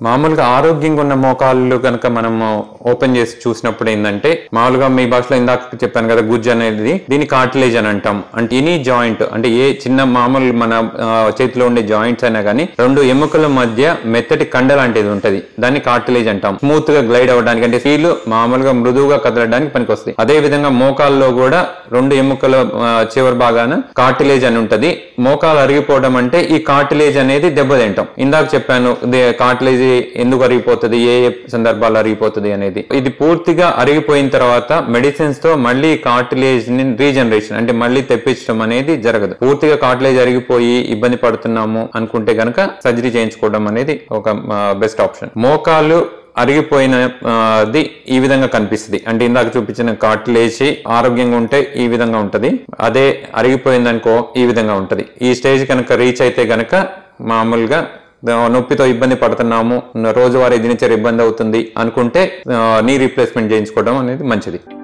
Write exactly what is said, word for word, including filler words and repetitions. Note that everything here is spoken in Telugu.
మామూలుగా ఆరోగ్యంగా ఉన్న మోకాళ్ళు కనుక మనం ఓపెన్ చేసి చూసినప్పుడు ఏంటంటే మామూలుగా మీ భాషలో ఇందాక చెప్పాను కదా గుజ్జు అనేది దీన్ని కార్టిలేజ్ అని అంటాం. అంటే ఎనీ జాయింట్ అంటే ఏ చిన్న మామూలు మన చేతిలో ఉండే జాయింట్స్ అయినా కానీ రెండు ఎముకల మధ్య మెత్తటి కండ లాంటిది ఉంటది, దాన్ని కార్టిలేజ్ అంటాం. స్మూత్ గా గ్లైడ్ అవ్వడానికి అంటే ఫీల్ మామూలుగా మృదువుగా కదలడానికి పనికి వస్తాయి. అదే విధంగా మోకాల్లో కూడా రెండు ఎముకల చివరి భాగాన కార్టిలేజ్ అని ఉంటది. మోకాలు అరిగిపోవడం అంటే ఈ కార్టిలేజ్ అనేది దెబ్బతింటాం. ఇందాక చెప్పాను కార్టిలేజ్ ఎందుకు అరిగిపోతుంది, ఏ ఏ సందర్భాల్లో అరిగిపోతుంది అనేది. ఇది పూర్తిగా అరిగిపోయిన తర్వాత మెడిసిన్స్ తో మళ్ళీ కార్టిలేజ్ ని రీజనరేషన్ అంటే మళ్ళీ తెప్పించడం అనేది జరగదు. పూర్తిగా కార్టిలేజ్ అరిగిపోయి ఇబ్బంది పడుతున్నాము అనుకుంటే గనక సర్జరీ చేయించుకోవడం అనేది ఒక బెస్ట్ ఆప్షన్. మోకాలు అరిగిపోయినది ఈ విధంగా కనిపిస్తుంది. అంటే ఇందాక చూపించిన కార్టిలేజ్ ఆరోగ్యంగా ఉంటే ఈ విధంగా ఉంటది, అదే అరిగిపోయిందనుకో ఈ విధంగా ఉంటది. ఈ స్టేజ్ కనుక రీచ్ అయితే గనక మామూలుగా నొప్పితో ఇబ్బంది పడుతున్నాము, రోజువారీ దినచర్య ఇబ్బంది అవుతుంది అనుకుంటే నీ రీప్లేస్మెంట్ చేయించుకోవడం అనేది మంచిది.